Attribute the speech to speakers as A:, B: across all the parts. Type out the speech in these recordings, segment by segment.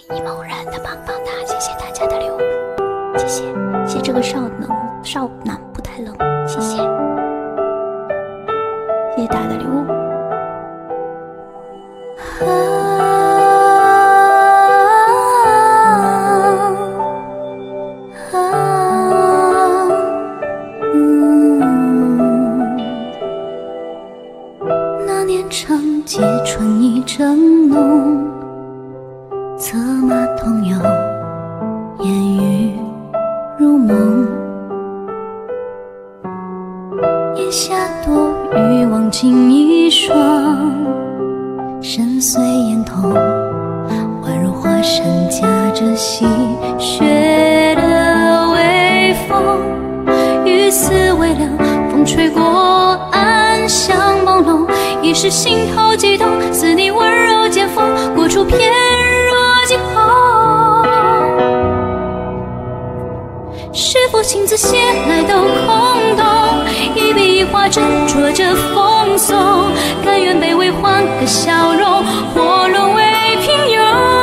A: 一某人的棒棒哒，谢谢大家的礼物，谢谢，谢谢这个少男不太冷，谢谢，谢谢大家的礼物。
B: 那年长街春意正浓，策马同游，烟雨如梦。檐下多雨，望尽一双，深邃眼瞳，宛如华山夹着细雪的微风。雨丝微凉，风吹过，暗香朦胧，一时心头悸动，似你温柔剑锋，过处翩若惊鸿。是否亲自写来都空洞，一笔一画斟酌着风骚，甘愿卑微换个笑容，或沦为平庸。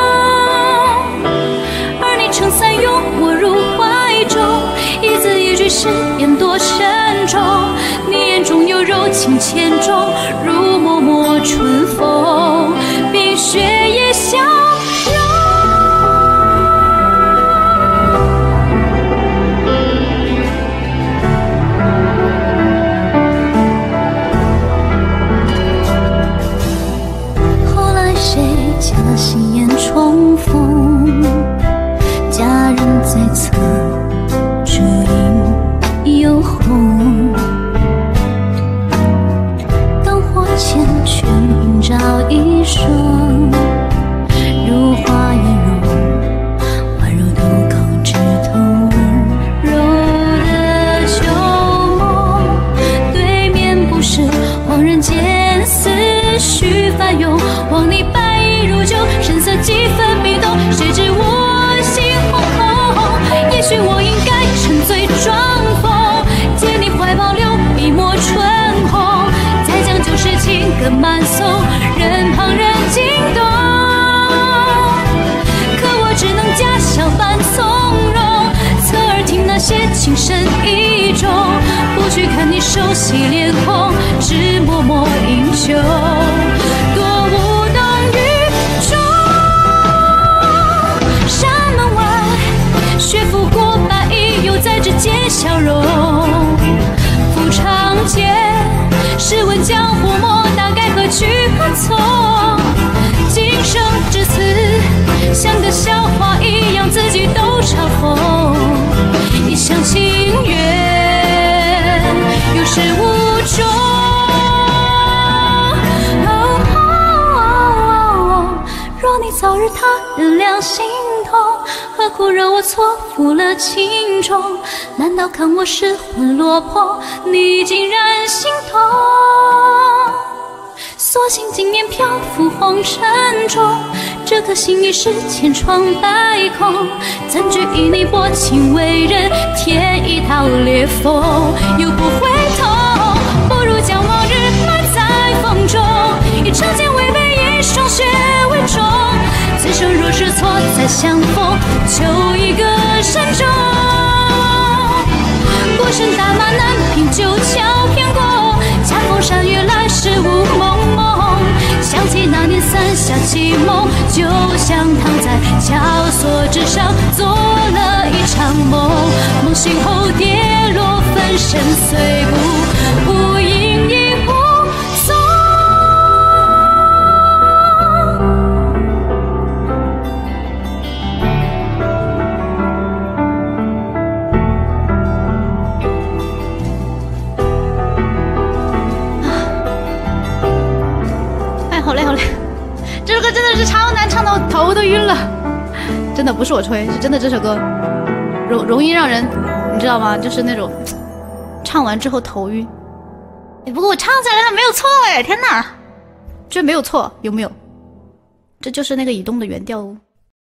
B: 而你撑伞拥我入怀中，一字一句誓言多慎重，你眼中有柔情千种，如脉脉春风，冰雪也消融。后来谁家心眼重逢，佳人在侧，烛影又红。灯火前却映照一双，如花圆容，宛如渡口枝头温柔的秋梦。对面不是恍人间思绪翻涌，望你白衣如旧，神色几分迷动，谁知我心惶恐。也许我应该沉醉装疯，借你怀抱留一抹春红，再将旧时情歌慢诵，任旁人惊动。可我只能假笑般从容，侧耳听那些情深意重，不去看你熟悉脸孔，只默默英雄，多无动于衷。山门外，雪拂过白衣，又在指尖消融。赴长街，试问江湖莫，大概何去何从？今生至此，像个笑话一样，自己都嘲讽。一厢情愿，有始无终。若你早日他人两心痛，何苦让我错付了情衷？难道看我失魂落魄，你竟然心痛？所幸今年漂浮红尘中，这颗心已是千疮百孔。怎惧以你薄情为人，添一道裂缝，又不回头。不如将往日埋在风中，以长剑为背，以霜雪为重。此生若是错再相逢，就一个慎重。孤身打马南屏，九桥偏过，恰逢山月来时雾蒙蒙。想起那年伞下绮梦，就像躺在绞索之上，做了一场梦。梦醒后跌落，粉身碎骨，无影亦无踪。好累好累，这首歌真的是超难唱的，我头都晕了。真的不是我吹，是真的这首歌容易让人，你知道吗？就是那种唱完之后头晕。不过我唱起来了没有错哎，天哪，这没有错，有没有？这就是那个移动的原调哦。